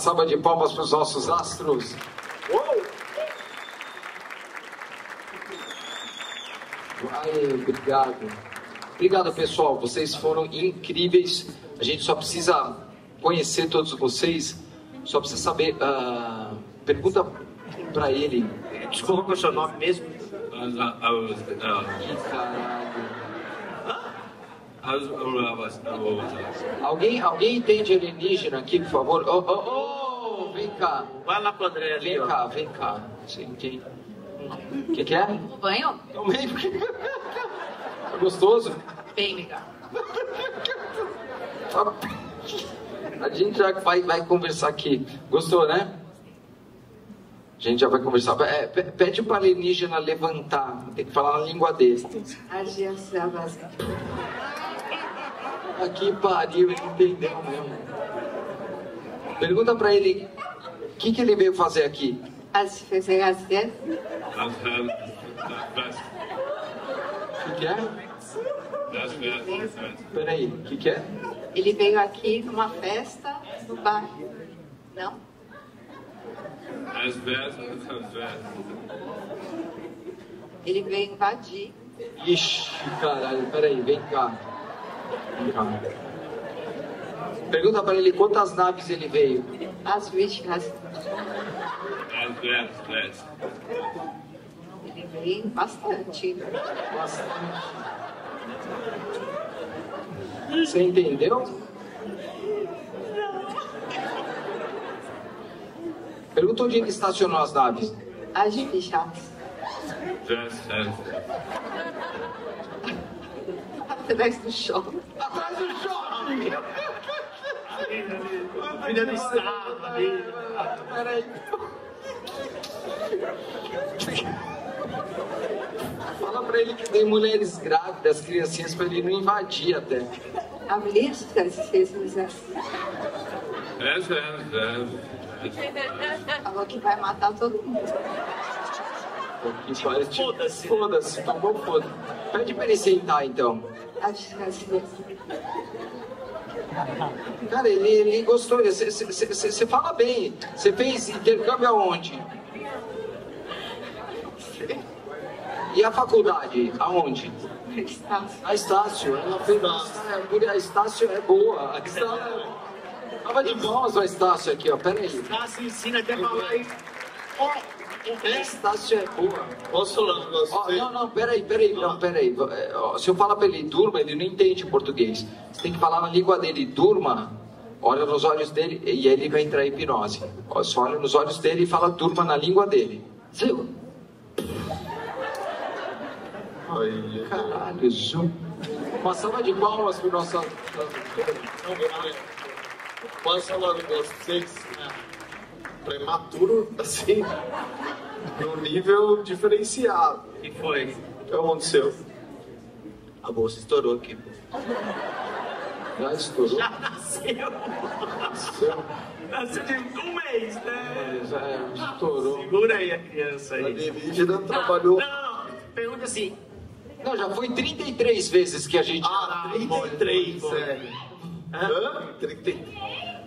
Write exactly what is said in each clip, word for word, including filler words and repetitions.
salva de palmas para os nossos astros. Uou! Ai, obrigado. Obrigado, pessoal. Vocês foram incríveis. A gente só precisa conhecer todos vocês. Só precisa saber. Uh, pergunta para ele. Desculpa, qual é o seu nome mesmo? Que caralho. Alguém, alguém entende alienígena aqui, por favor? Oh, oh, oh, vem cá. Vai lá pro André ali, Vem ó. cá, vem cá. Você entende? O que, que é? O banho? Tomei. É gostoso? Bem legal. A gente já vai, vai conversar aqui. Gostou, né? A gente já vai conversar. É, pede para o alienígena levantar. Tem que falar na língua dele. Aqui pariu, ele entendeu mesmo. Pergunta para ele o que, que ele veio fazer aqui. As pessoas O que, que é? Peraí, o que, que é? Ele veio aqui numa festa no bairro. Não? Ele veio invadir. Ixi, caralho, peraí, vem cá. Vem cá. Pergunta para ele quantas naves ele veio. As vítimas. Ele veio bastante. Bastante. Você entendeu? Pergunta onde ele estacionou as naves. As vítimas. Atrás do shopping. Atrás do shopping! Filha do Estado ali. Peraí. Fala pra ele que tem mulheres grávidas, criancinhas, pra ele não invadir até. A lista, se vocês falou que vai matar todo mundo. Foda-se. Foda-se, tomou foda. Pede pra ele sentar então. Acho que assim. Cara, ele, ele gostou. Você fala bem. Você fez intercâmbio aonde? E a faculdade? Aonde? Estácio. A Estácio. Ela fez. A Estácio é boa. A Estácio. Tava de boas a Estácio aqui, ó. Pera aí. Estácio ensina até falar aí. A Estácio é boa. Posso falar um negócio? Ó, não, não, peraí, peraí, não, peraí. Ó, se eu falar pra ele durma, ele não entende português. Você tem que falar na língua dele, durma, olha nos olhos dele e ele vai entrar em hipnose. Ó, só olha nos olhos dele e fala durma na língua dele. Viu? Ai, Caralho, zoom. Uma salva de palmas pro nosso... posso falar um negócio pra vocês? Prematuro, assim, num nível diferenciado. O que foi? O que aconteceu? A bolsa estourou aqui. Já estourou? Já nasceu. Nasceu. Nasceu de um mês, né? Já estourou. Segura aí a criança A aí. alienígena trabalhou... Não, não, não. Pergunta assim. Não, já foi trinta e três vezes que a gente... Ah, trinta e três, é. Hã? trinta e três.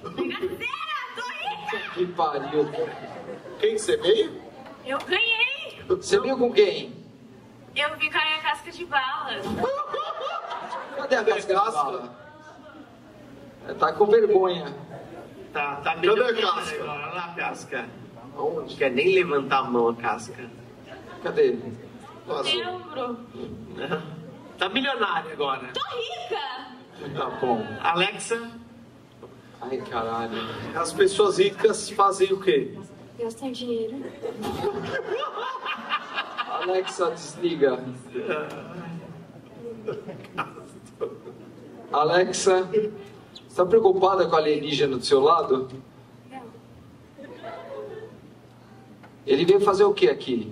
Que pariu. Quem você veio? Eu ganhei! Você veio com quem? Eu vim com a minha casca de bala. Cadê a casca de bala? Tá com vergonha. Tá, tá Cadê a milionário casca? agora. Olha lá a casca. Onde? Não quer nem levantar a mão a casca. Cadê? Vazou. Lembro. Tá milionário agora. Tô rica! Tá bom. Alexa. Ai, caralho. As pessoas ricas fazem o quê? Gastar dinheiro. Alexa, desliga. Alexa, você tá preocupada com a alienígena do seu lado? Não. Ele veio fazer o que aqui?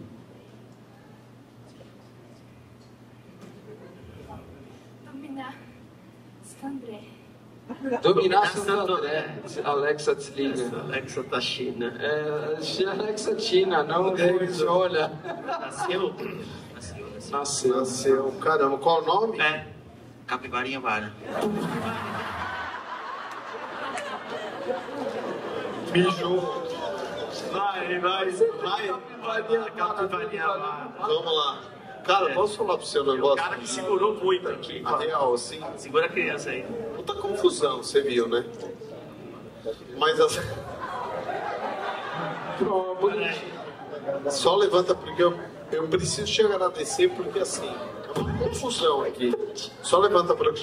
Dominar. Santo André. Dominar Santo André. Alexa, desliga. Alexa tá China. É, Alexa Tina, não é, olha. Nasceu? Nasceu. Nasceu. Caramba, qual o nome? É. Capivarinha Vara. Mijou. Vai, vai, vai. Vai, capivania, vai. Vamos lá. Cara, posso falar pro seu O negócio? cara que segurou muito aqui. A real, assim, Segura a criança aí. puta confusão, você viu, né? Mas as... Só levanta porque eu, eu preciso te agradecer, porque assim, é uma confusão aqui. Só levanta pra...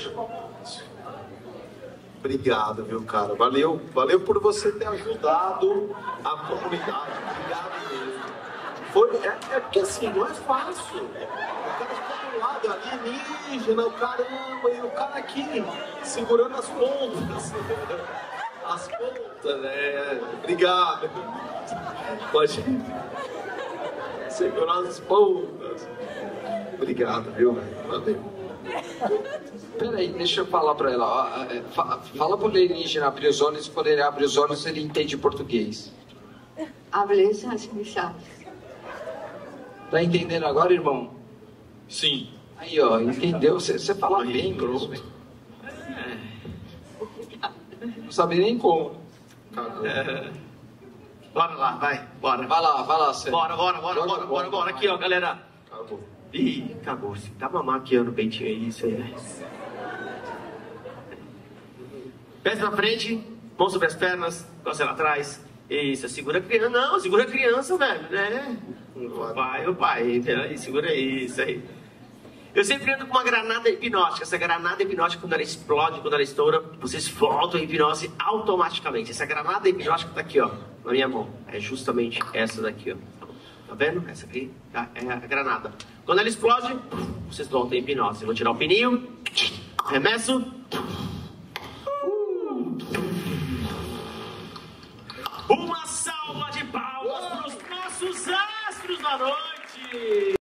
Obrigado, viu, cara? Valeu, valeu por você ter ajudado a comunidade. Obrigado mesmo. Foi, é, é porque assim, não é fácil. O cara ficou do lado alienígena, o caramba, e o cara aqui segurando as pontas. As pontas, né? Obrigado. Pode segurar as pontas. Obrigado, viu, velho? Valeu. Peraí, deixa eu falar pra ela. ó, é, fa- Fala pro alienígena abrir os olhos, quando ele abre os olhos, ele entende português. Hablé as iniciais. Tá entendendo agora, irmão? Sim. Aí, ó, entendeu? Você você fala Aí, bem, pronto. mesmo. Não sabe nem como. Cagou. Bora lá, vai, bora. Vai lá, vai lá, Sérgio. Bora, bora, bora, Joga bora, a bora, bola. bora. Aqui, ó, galera. Cagou. Ih, acabou. Dá uma maquiando o peitinho aí, isso aí, né? Pés pra frente, mão sobre as pernas, costa lá atrás. Isso, segura a criança. Não, segura a criança, velho, né? Vai, o pai, aí, segura isso aí. Eu sempre ando com uma granada hipnótica. Essa granada hipnótica, quando ela explode, quando ela estoura, vocês voltam a hipnose automaticamente. Essa granada hipnótica tá aqui, ó, na minha mão. É justamente essa daqui, ó. Tá vendo? Essa aqui tá, é a granada. Quando ela explode, vocês voltam a hipnose. Eu vou tirar o pininho, remesso. Uma salva de palmas para os nossos astros da noite!